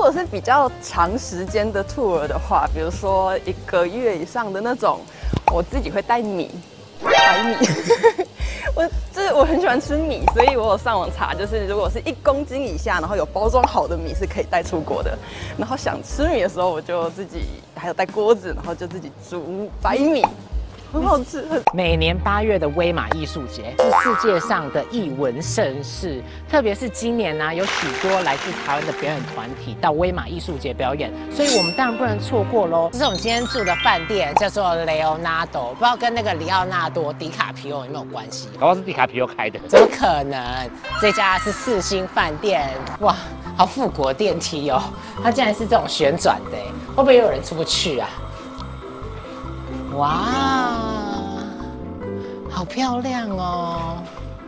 果是比较长时间的 tour 的话，比如说1个月以上的那种，我自己会带米，白米。我很喜欢吃米，所以我有上网查，就是如果是1公斤以下，然后有包装好的米是可以带出国的。然后想吃米的时候，我就自己还有带锅子，然后就自己煮白米。很好吃， 每年8月的威马艺术节是世界上的艺文盛事，特别是今年呢，有许多来自台湾的表演团体到威马艺术节表演，所以我们当然不能错过喽。这是我们今天住的饭店，叫做 Leonardo， 不知道跟那个里奥纳多·迪卡皮欧有没有关系？ 搞不好是迪卡皮欧开的， 怎么可能？这家是4星饭店，哇，好复古的电梯哦，它竟然是这种旋转的，会不会有人出不去啊？哇，好漂亮哦！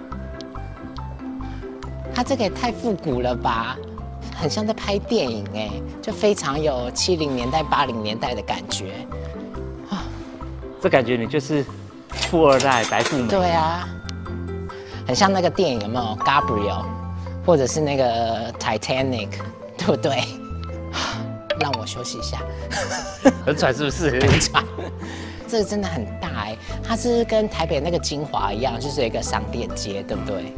它这个也太复古了吧，很像在拍电影哎，就非常有70年代、80年代的感觉啊。 这感觉你就是富二代、白富美。 对啊，很像那个电影有没有 Gabriel， 或者是那个 Titanic， 对不对？让我休息一下。 很喘是不是？ 很喘。这个真的很大哎，它是跟台北那个金华一样，就是有一个商店街，对不对？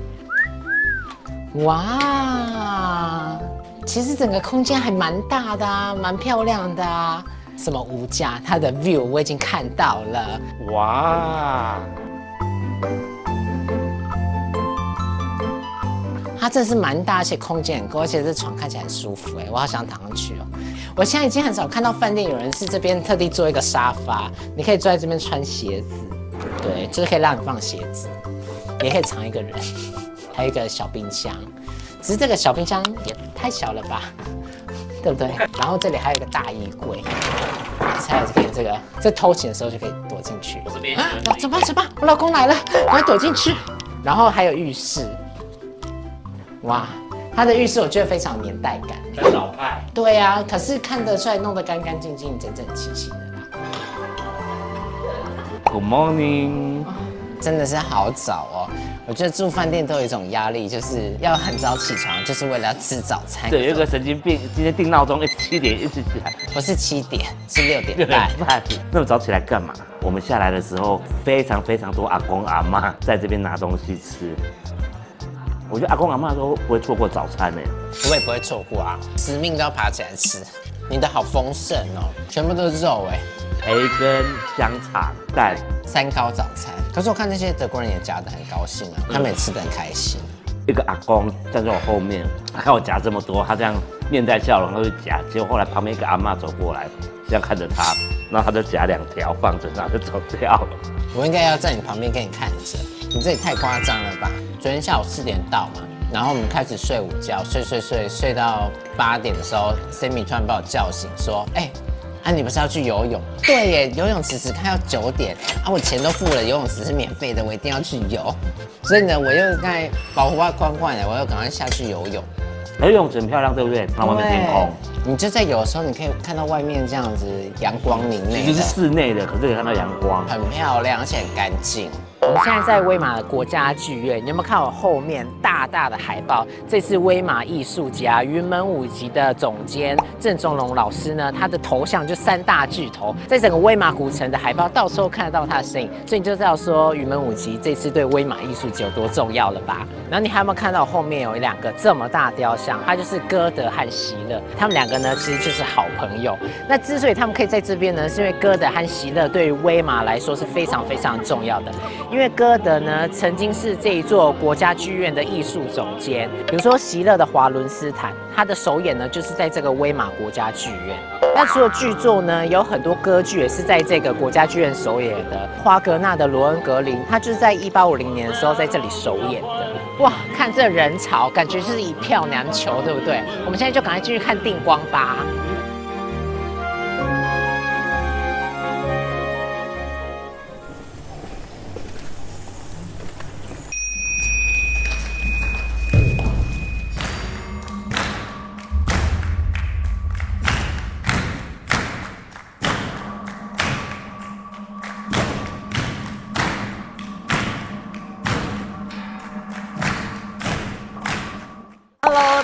哇，其实整个空间还蛮大的啊，蛮漂亮的啊。什么无价，它的 view 我已经看到了。 哇， 它真的是蛮大，而且空间很够，而且这床看起来很舒服哎，我好想躺上去哦。我现在已经很少看到饭店有人是这边特地做一个沙发，你可以坐在这边穿鞋子，对，就是可以让你放鞋子，也可以藏一个人，还有一个小冰箱，只是这个小冰箱也太小了吧，对不对？然后这里还有一个大衣柜，才可以这偷情的时候就可以躲进去。啊，走吧走吧，我老公来了，赶快躲进去。然后还有浴室，哇。它的浴室我觉得非常有年代感， 很老派。 对啊，可是看得出来弄得干干净净、整整齐齐的啦。 Good morning， 真的是好早哦。我觉得住饭店都有一种压力，就是要很早起床，就是为了要吃早餐。 对，有一个神经病，今天定闹钟7点一直起来， 不是7点，是6点半。 那么早起来干嘛？我们下来的时候，非常多阿公阿嬷在这边拿东西吃。我觉得阿公阿嬷都不会错过早餐呢。 我也不会错过啊，死命都要爬起来吃。你的好丰盛哦，全部都是肉哎。 培根、香肠、蛋 ，3高早餐。可是我看那些德国人也夹得很高兴啊，他们也吃得很开心。 一个阿公站在我后面，他看我夹这么多，他这样面带笑容，他就夹。结果后来旁边一个阿嬷走过来，这样看着他，然后他就夹2条放着，然后就走掉了。 我应该要在你旁边跟你看着，你这也太夸张了吧？昨天下午4点到嘛，然后我们开始睡午觉，睡到8点的时候 ，Sammy 突然把我叫醒，说：“哎、你不是要去游泳？”对耶，游泳池只开到9点啊，我钱都付了，游泳池是免费的，我一定要去游。所以呢，我又刚才保护外框惯了，我又赶快下去游泳。 游泳池很漂亮，对不对？看外面天空。 你就在游的时候，你可以看到外面这样子阳光明媚， 其实是室内的，可是可以看到阳光， 很漂亮，而且很干净。我们现在在威马的国家剧院，你有没有看我后面大大的海报？这次威马艺术家云门舞集的总监郑中龙老师呢，他的头像就3大巨头，在整个威马古城的海报到时候看得到他的身影，所以你就知道说云门舞集这次对威马艺术节有多重要了吧？然后你还有没有看到后面有2个这么大雕像？它就是歌德和席勒，他们2个呢其实就是好朋友。那之所以他们可以在这边呢，是因为歌德和席勒对于威马来说是非常重要的。因为歌德呢曾经是这一座国家剧院的艺术总监，比如说席勒的华伦斯坦，他的首演呢就是在这个威马国家剧院。那除了剧作呢，有很多歌剧也是在这个国家剧院首演的。华格纳的《罗恩格林》，他就是在1850年的时候在这里首演的。哇，看这人潮，感觉就是一票难求，对不对？我们现在就赶快进去看定光吧。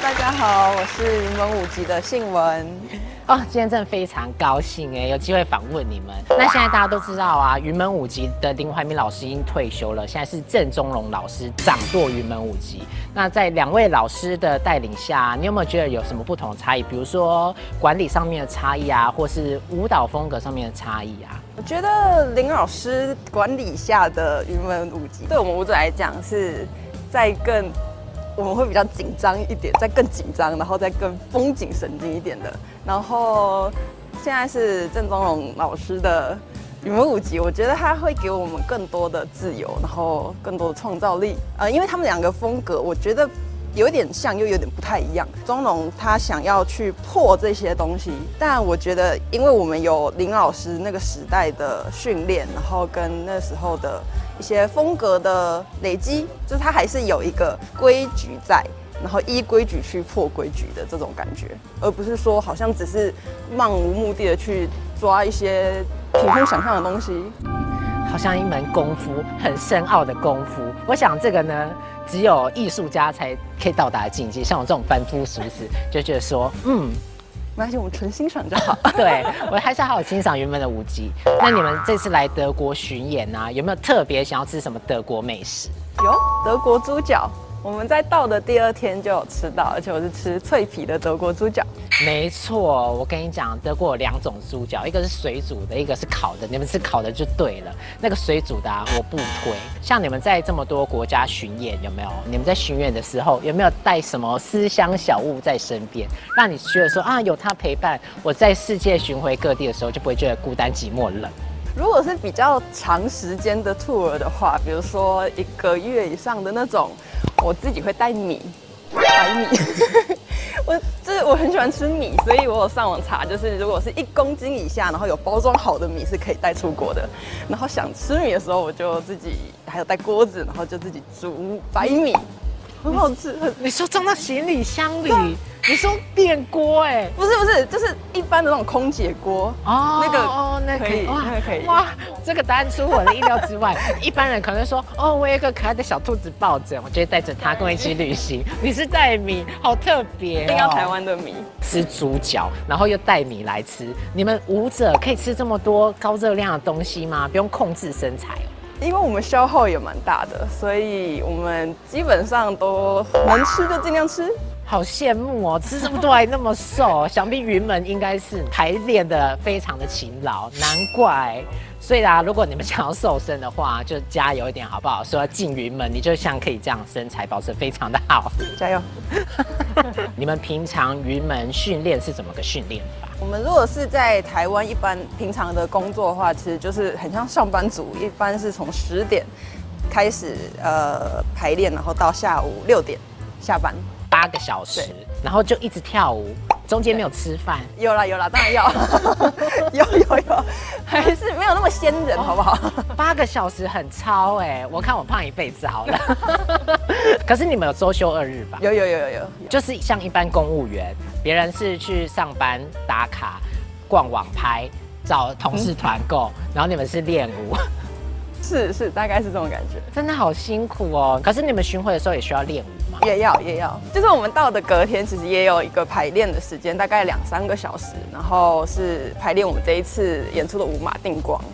大家好，我是云门舞集的信文。 哦，今天真的非常高兴哎，有机会访问你们。那现在大家都知道啊，云门舞集的林怀民老师已经退休了，现在是郑中龙老师掌舵云门舞集。那在2位老师的带领下，你有没有觉得有什么不同的差异？比如说管理上面的差异啊，或是舞蹈风格上面的差异啊？ 我觉得林老师管理下的云门舞集，对我们舞者来讲是我们会比较紧张一点，再更紧张，然后再更绷紧神经一点的。然后现在是郑中龙老师的云门舞集，我觉得他会给我们更多的自由，然后更多的创造力。因为他们2个风格，我觉得有点像，又有点不太一样。中龙他想要去破这些东西，但我觉得，因为我们有林老师那个时代的训练，然后跟那时候的一些风格的累积，就是他还是有一个规矩在，然后依规矩去破规矩的这种感觉，而不是说好像只是漫无目的的去抓一些凭空想象的东西。 好像一门功夫，很深奥的功夫。我想这个呢，只有艺术家才可以到达的境界。像我这种凡夫俗子，就觉得说，没关系，我们纯欣赏就好。 对，我还是好好欣赏云门的舞集。那你们这次来德国巡演啊，有没有特别想要吃什么德国美食？ 有德国猪脚，我们在到的第2天就有吃到，而且我是吃脆皮的德国猪脚。 没错，我跟你讲，德国有2种猪脚，一个是水煮的，一个是烤的。你们吃烤的就对了，那个水煮的我不推。像你们在这么多国家巡演，有没有？你们在巡演的时候有没有带什么思乡小物在身边，让你觉得说啊，有它陪伴，我在世界巡回各地的时候就不会觉得孤单寂寞冷。 如果是比较长时间的 tour 的话，比如说1个月以上的那种，我自己会带米，白米。我很喜欢吃米，所以我有上网查，就是如果是1公斤以下，然后有包装好的米是可以带出国的。然后想吃米的时候，我就自己还有带锅子，然后就自己煮白米，很好吃。 你说装到行李箱里？你说电锅哎？ 不是，就是一般的那种空姐锅哦，那个可以，那个可以。 哇，这个答案出乎我的意料之外。一般人可能说，哦，我有一个可爱的小兔子抱枕，我就会带着它跟我一起旅行。你是带米，好特别哦。 一定要台湾的米， 吃猪脚，然后又带米来吃。你们舞者可以吃这么多高热量的东西吗？不用控制身材哦。 因为我们消耗也蛮大的，所以我们基本上都能吃就尽量吃。 好羡慕哦，吃这么多还那么瘦，想必云门应该是排练的非常的勤劳，难怪。所以啊，如果你们想要瘦身的话，就加油一点好不好？说要进云门，你就像可以这样身材保持非常的好， 加油！ 你们平常云门训练是怎么个训练法？ 我们如果是在台湾一般平常的工作的话，其实就是很像上班族，一般是从10点开始排练，然后到下午6点下班 ，8个小时，然后就一直跳舞，中间没有吃饭。 有啦，当然要，有，还是没有那么仙人，好不好 ？8个小时很超哎，我看我胖一辈子好了。可是你们有周休2日吧？ 有， 就是像一般公务员，别人是去上班打卡、逛网拍、找同事团购，然后你们是练舞。 是，大概是这种感觉。 真的好辛苦哦。可是你们巡回的时候也需要练舞吗？ 也要。就是我们到的隔天，其实也有一个排练的时间，大概2-3个小时，然后是排练我们这一次演出的舞马定光。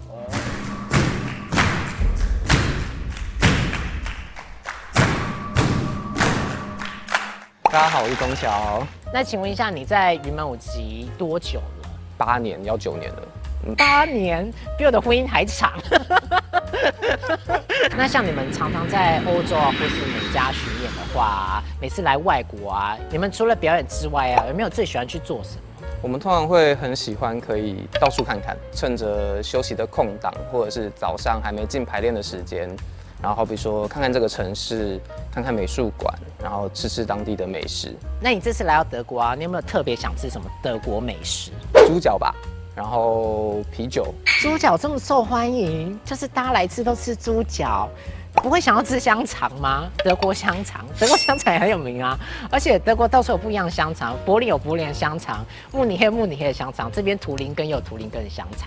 大家好，我是钟乔。 那请问一下，你在云门舞集多久了 ？8年，要9年了。 8年，比我的婚姻还长。那像你们常常在欧洲啊，或是美加巡演的话，每次来外国啊，你们除了表演之外啊，有没有最喜欢去做什么？ 我们通常会很喜欢可以到处看看，趁着休息的空档，或者是早上还没进排练的时间，然后好比说看看这个城市，看看美术馆，然后吃吃当地的美食。 那你这次来到德国啊，你有没有特别想吃什么德国美食？ 猪脚吧。然后啤酒， 猪脚这么受欢迎，就是大家来吃都吃猪脚，不会想要吃香肠吗？德国香肠也很有名啊，而且德国到处有不一样的香肠，柏林有柏林的香肠，慕尼黑的香肠，这边图林根有图林根的香肠。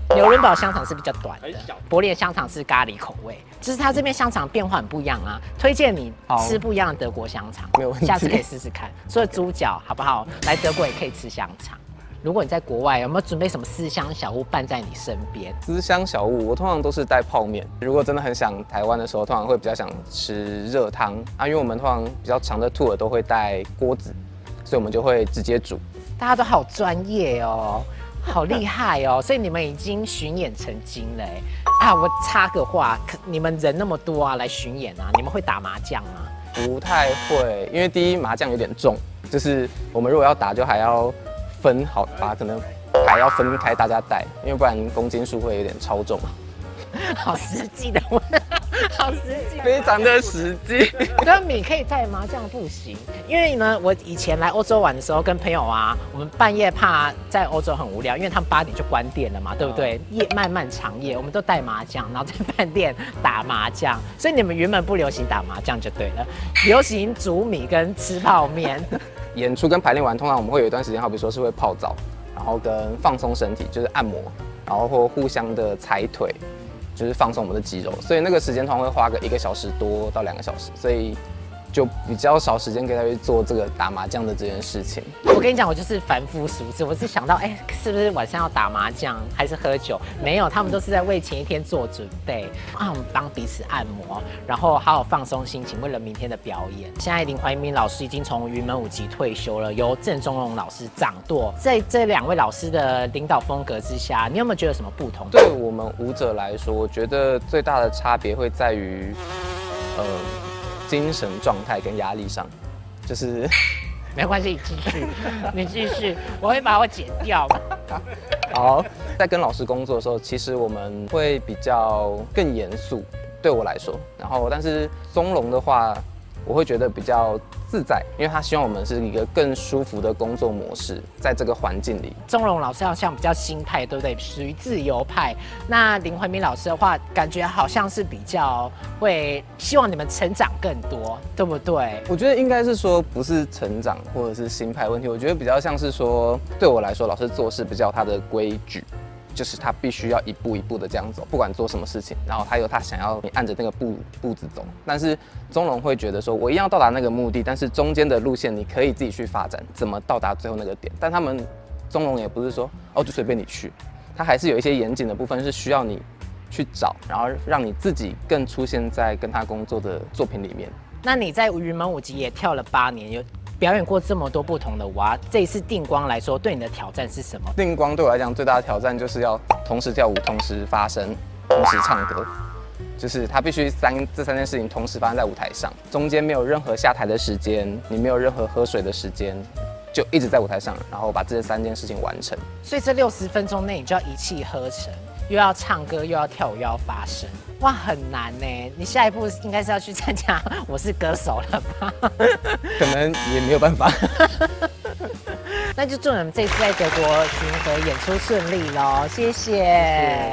纽伦堡香肠是比较短的，柏林香肠是咖喱口味，就是它这边香肠变化很不一样啊。推荐你吃不一样的德国香肠， 没有问题， 下次可以试试看。除了猪脚，好不好？来德国也可以吃香肠。如果你在国外，有没有准备什么思乡小物伴在你身边？ 思乡小物，我通常都是带泡面。如果真的很想台湾的时候，通常会比较想吃热汤啊，因为我们通常比较长的 tour 都会带锅子，所以我们就会直接煮。 大家都好专业哦。好厉害哦！所以你们已经巡演成精了啊！我插个话，你们人那么多啊，来巡演啊，你们会打麻将吗？ 不太会，因为第一麻将有点重，就是我们如果要打，就还要分好，把可能牌要分开大家带，因为不然公斤数会有点超重。 好实际的问，好实际， 非常的实际。 跟米可以带麻将不行，因为呢，我以前来欧洲玩的时候，跟朋友啊，我们半夜怕在欧洲很无聊，因为他们8点就关店了嘛，对不对？夜漫漫长夜，我们都带麻将，然后在饭店打麻将。所以你们原本不流行打麻将就对了，流行煮米跟吃泡面。 演出跟排练完，通常我们会有一段时间，好比说是会泡澡，然后跟放松身体，就是按摩，然后或互相的踩腿。就是放松我们的肌肉，所以那个时间通常会花个1个小时多到2个小时，所以就比较少时间给他去做这个打麻将的这件事情。 我跟你讲，我就是凡夫俗子，我是想到，是不是晚上要打麻将还是喝酒？没有，他们都是在为前一天做准备啊，我们帮彼此按摩，然后好好放松心情，为了明天的表演。现在林怀民老师已经从云门舞集退休了，由郑中荣老师掌舵，在这2位老师的领导风格之下，你有没有觉得什么不同？ 对我们舞者来说，我觉得最大的差别会在于，精神状态跟压力上，就是没关系，你继续，我会把我剪掉。 好，在跟老师工作的时候，其实我们会比较更严肃，对我来说。然后，但是宗龙的话，我会觉得比较自在，因为他希望我们是一个更舒服的工作模式，在这个环境里。 钟荣老师好像比较新派，对不对？属于自由派。那林怀民老师的话，感觉好像是比较会希望你们成长更多，对不对？ 我觉得应该是说不是成长或者是新派问题，我觉得比较像是说，对我来说，老师做事比较有他的规矩。就是他必须要一步一步的这样走，不管做什么事情，然后他有他想要你按着那个步子走。但是宗龙会觉得说，我一样要到达那个目的，但是中间的路线你可以自己去发展，怎么到达最后那个点。但他们宗龙也不是说哦就随便你去，他还是有一些严谨的部分是需要你去找，然后让你自己更出现在跟他工作的作品里面。 那你在云门舞集也跳了8年，有表演过这么多不同的舞啊，这一次定光来说，对你的挑战是什么？ 定光对我来讲最大的挑战就是要同时跳舞、同时发声、同时唱歌，就是他必须这3件事情同时发生在舞台上，中间没有任何下台的时间，你没有任何喝水的时间，就一直在舞台上，然后把这3件事情完成。 所以这60分钟内，你就要一气呵成，又要唱歌，又要跳舞，又要发声，哇，很难呢。你下一步应该是要去参加《我是歌手》了吧？ 可能也没有办法。 那就祝你们这次在德国巡回演出顺利喽，谢谢。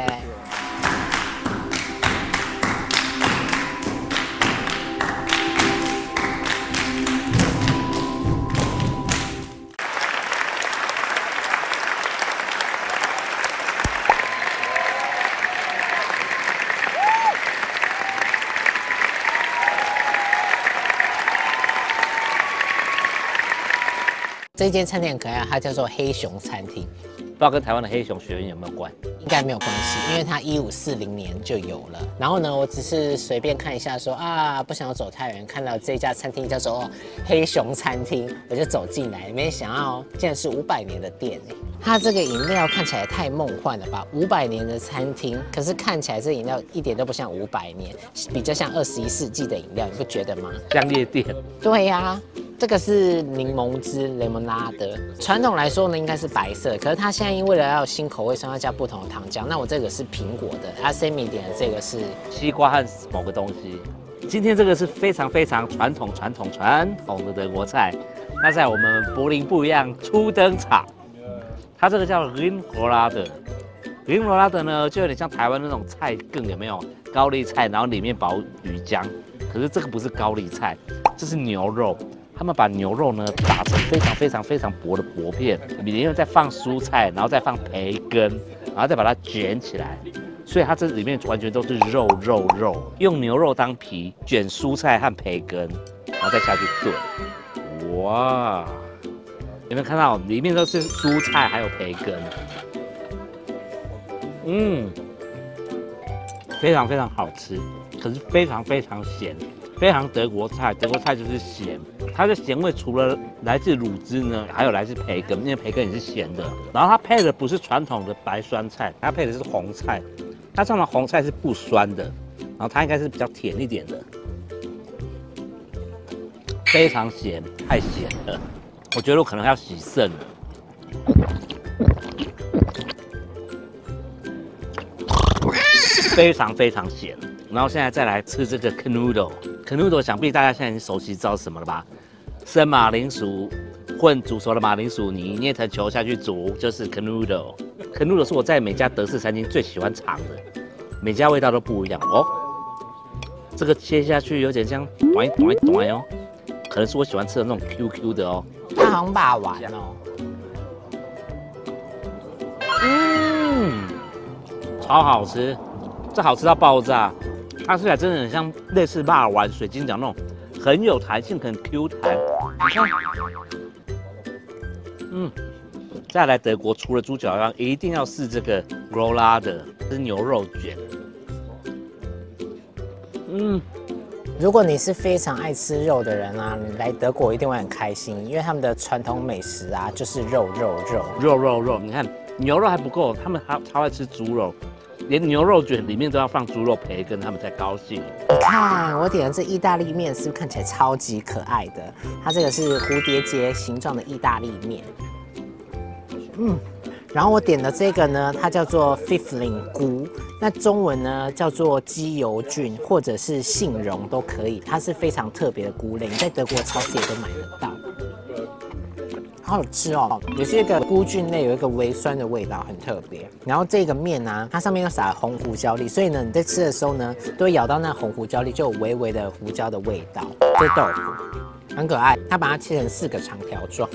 这间餐厅很可爱，它叫做黑熊餐厅， 不知道跟台湾的黑熊学院有没有关？ 应该没有关系，因为它1540年就有了。然后呢，我只是随便看一下说啊，不想要走太远，看到这家餐厅叫做黑熊餐厅，我就走进来，没想到竟然是500年的店哎。它这个饮料看起来太梦幻了吧？500年的餐厅，可是看起来这饮料一点都不像500年，比较像21世纪的饮料，你不觉得吗？ 像夜店。 对呀。这个是柠檬汁 lemonade， 传统来说呢应该是白色，可是它现在因为要有新口味，所以要加不同的糖浆。那我这个是苹果的，阿 Sammy 点的这个是西瓜和某个东西。今天这个是非常传统的德国菜，那在我们柏林不一样初登场。它这个叫 Ringrolade，Ringrolade 呢就有点像台湾那种菜梗，有没有高丽菜，然后里面包鱼浆。可是这个不是高丽菜，这是牛肉。他们把牛肉呢打成非常薄的薄片，里面再放蔬菜，然后再放培根， 然后再把它卷起来，所以它这里面完全都是肉。用牛肉当皮，卷蔬菜和培根，然后再下去炖。哇，有没有看到里面都是蔬菜还有培根？非常非常好吃，可是非常非常咸，非常德国菜。德国菜就是咸，它的咸味除了来自乳汁呢，还有来自培根，因为培根也是咸的。然后它配的不是传统的白酸菜，它配的是红菜。它上的红菜是不酸的，然后它应该是比较甜一点的，非常咸，太咸了。我觉得我可能要洗肾了。非常非常咸，然后现在再来吃这个 canoodle 想必大家现在已经熟悉知道是什么了吧？生马铃薯混煮熟的马铃薯泥，捏成球下去煮，就是 canoodle 是我在每家德式餐厅最喜欢尝的，每家味道都不一样哦。这个切下去有点像短哦，可能是我喜欢吃的那种 QQ 的哦。 它好像霸王哦。 超好吃。这好吃到爆炸，它吃起来真的很像类似霸王水晶饺那种，很有弹性，很 Q 弹。你看，再来德国除了猪脚样，一定要试这个 roulade， 是牛肉卷。 如果你是非常爱吃肉的人啊，你来德国一定会很开心，因为他们的传统美食啊就是肉。 你看牛肉还不够，他们还超爱吃猪肉。连牛肉卷里面都要放猪肉培根，他们才高兴。 你看我点的这意大利面，是不是看起来超级可爱的？它这个是蝴蝶结形状的意大利面。然后我点的这个呢，它叫做 Pfifferling 菇，那中文呢叫做鸡油菌或者是杏蓉都可以，它是非常特别的菇类，你在德国超市也都买得到。好好吃哦，也是一个菇菌类，有一个微酸的味道，很特别。然后这个面呢、它上面又撒了红胡椒粒，所以呢，你在吃的时候呢，都会咬到那红胡椒粒，就有微微的胡椒的味道。这豆腐很可爱，它把它切成4个长条状，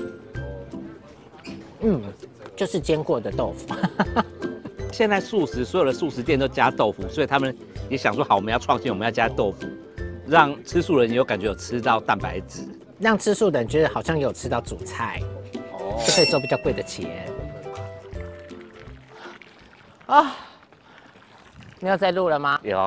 就是煎过的豆腐。 现在所有的素食店都加豆腐，所以他们也想说，好，我们要创新，我们要加豆腐，让吃素人有感觉有吃到蛋白质， 让吃素的人觉得好像有吃到主菜。就可以收比较贵的钱啊！你有在录了吗？ 有。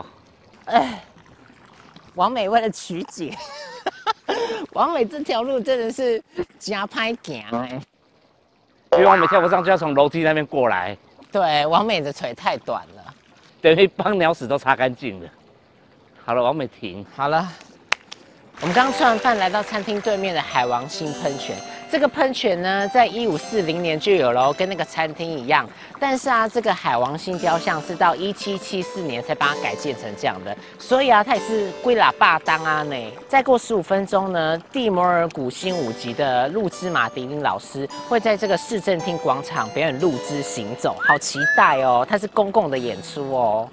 王美为了曲解，王美这条路真的是加拍行哎。 因为王美跳不上去，要从楼梯那边过来。 对，王美的腿太短了， 等于帮鸟屎都擦干净了。好了，王美停。 好了，我们刚吃完饭，来到餐厅对面的海王星喷泉。这个喷泉呢，在1540年就有了，跟那个餐厅一样。但是啊，这个海王星雕像是到1774年才把它改建成这样的，所以啊，它也是归喇叭当啊呢。再过15分钟呢，蒂摩尔古新舞集的路兹马迪林老师会在这个市政厅广场表演路兹行走，好期待哦！它是公共的演出哦。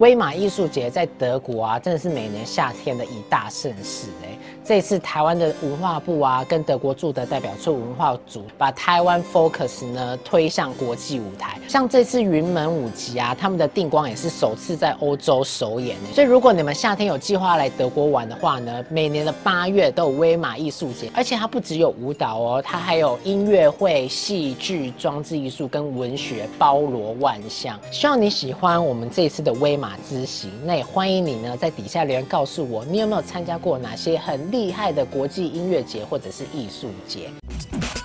威玛艺术节在德国啊，真的是每年夏天的一大盛事哎。这一次台湾的文化部啊，跟德国驻的代表处文化组，把台湾 Focus 呢推向国际舞台。像这次云门舞集啊，他们的定光也是首次在欧洲首演哎。所以如果你们夏天有计划来德国玩的话呢，每年的8月都有威玛艺术节，而且它不只有舞蹈哦，它还有音乐会、戏剧、装置艺术跟文学，包罗万象。希望你喜欢我们这一次的威玛之行，那也欢迎你呢在底下留言告诉我，你有没有参加过哪些很厉害的国际音乐节或者是艺术节。